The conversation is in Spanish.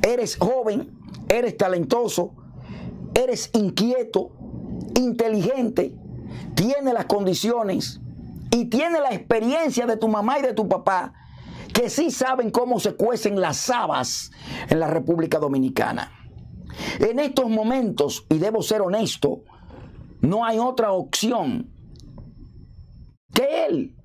eres joven, eres talentoso, eres inquieto, inteligente, tienes las condiciones y tienes la experiencia de tu mamá y de tu papá, que sí saben cómo se cuecen las habas en la República Dominicana. En estos momentos, y debo ser honesto, no hay otra opción que él.